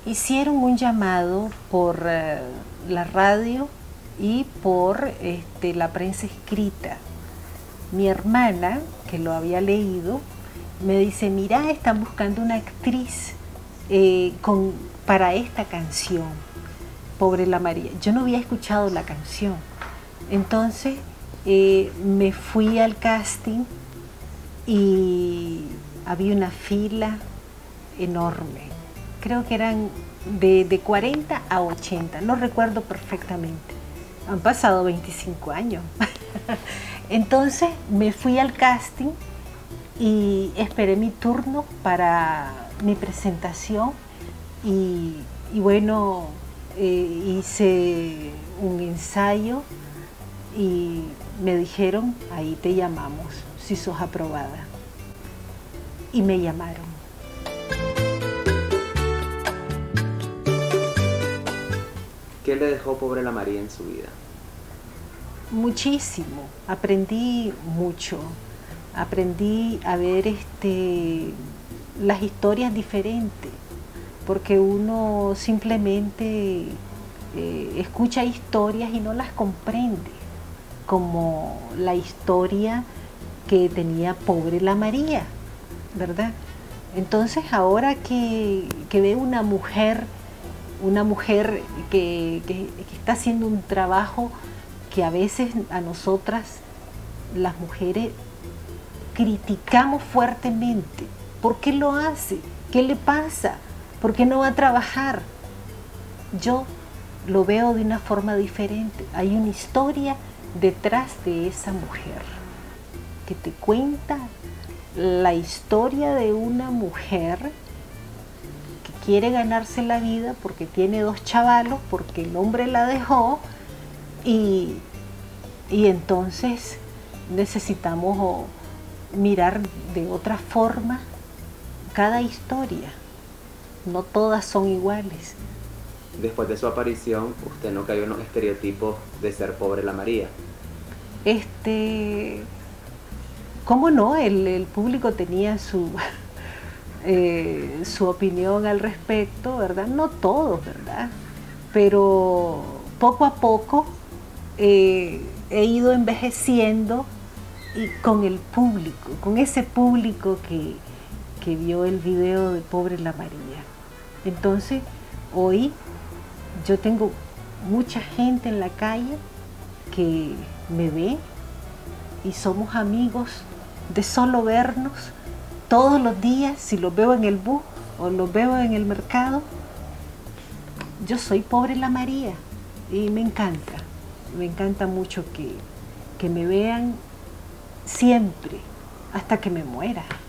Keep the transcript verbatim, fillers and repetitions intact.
hicieron un llamado por uh, la radio y por este, la prensa escrita. Mi hermana, que lo había leído, me dice, mira, están buscando una actriz eh, con, para esta canción, Pobre la María. Yo no había escuchado la canción. Entonces eh, me fui al casting y había una fila enorme. Creo que eran de, de cuarenta a ochenta, no recuerdo perfectamente. Han pasado veinticinco años. Entonces me fui al casting y esperé mi turno para mi presentación y, y bueno, eh, hice un ensayo y me dijeron, ahí te llamamos, si sos aprobada. Y me llamaron. ¿Qué le dejó Pobre la María en su vida? Muchísimo, aprendí mucho, aprendí a ver este, las historias diferentes, porque uno simplemente eh, escucha historias y no las comprende, como la historia que tenía Pobre la María, ¿verdad? Entonces ahora que, que veo una mujer, una mujer que, que, que está haciendo un trabajo que a veces a nosotras, las mujeres, criticamos fuertemente. ¿Por qué lo hace? ¿Qué le pasa? ¿Por qué no va a trabajar? Yo lo veo de una forma diferente. Hay una historia detrás de esa mujer que te cuenta la historia de una mujer que quiere ganarse la vida porque tiene dos chavalos, porque el hombre la dejó. Y, y entonces necesitamos oh, mirar de otra forma cada historia. No todas son iguales. Después de su aparición, usted no cayó en los estereotipos de ser Pobre la María. Este, ¿cómo no? El, el público tenía su, eh, su opinión al respecto, ¿verdad? No todos, ¿verdad? Pero poco a poco Eh, he ido envejeciendo y con el público, con ese público que, que vio el video de Pobre la María. Entonces, hoy yo tengo mucha gente en la calle que me ve y somos amigos de solo vernos todos los días. Si los veo en el bus o los veo en el mercado, yo soy Pobre la María y me encanta. Me encanta mucho que, que me vean siempre, hasta que me muera.